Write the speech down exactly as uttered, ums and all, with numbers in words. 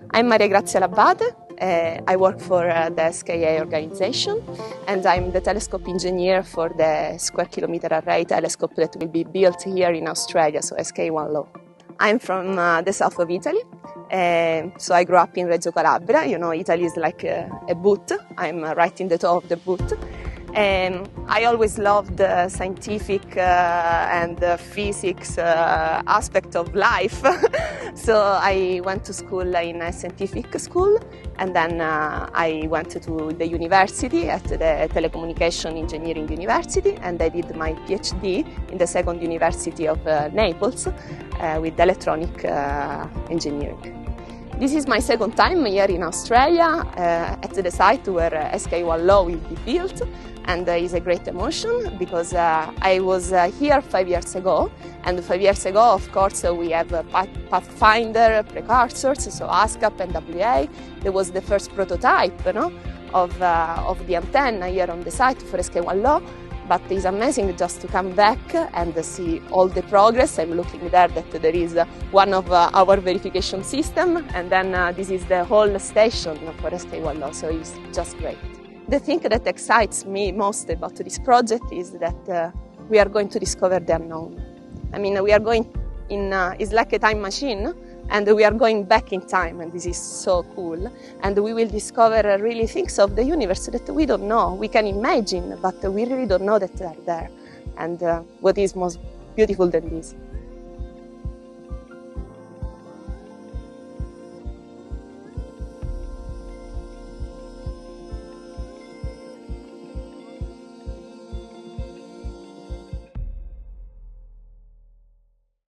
I'm Maria Grazia Labate. Uh, I work for uh, the S K A organization, and I'm the telescope engineer for the Square Kilometre Array telescope that will be built here in Australia, so S K one Low. I'm from uh, the south of Italy, uh, so I grew up in Reggio Calabria. You know, Italy is like a, a boot. I'm uh, right in the toe of the boot. Um, I always loved the scientific uh, and the physics uh, aspect of life. So I went to school in a scientific school, and then uh, I went to the university at the Telecommunication Engineering University, and I did my PhD in the second university of uh, Naples uh, with electronic uh, engineering. This is my second time here in Australia uh, at the site where uh, S K one Low will be built, and uh, it's a great emotion because uh, I was uh, here five years ago, and five years ago, of course, uh, we have uh, Pathfinder precursors, so ASCAP and W A. There was the first prototype, you know, of, uh, of the antenna here on the site for S K one Low. But it's amazing just to come back and see all the progress. I'm looking there that there is one of uh, our verification system, and then uh, this is the whole station for S K one Low, so it's just great. The thing that excites me most about this project is that uh, we are going to discover the unknown. I mean, we are going in, uh, it's like a time machine, and we are going back in time, and this is so cool. And we will discover uh, really things of the universe that we don't know. We can imagine, but we really don't know that they are there. And uh, what is most beautiful than this?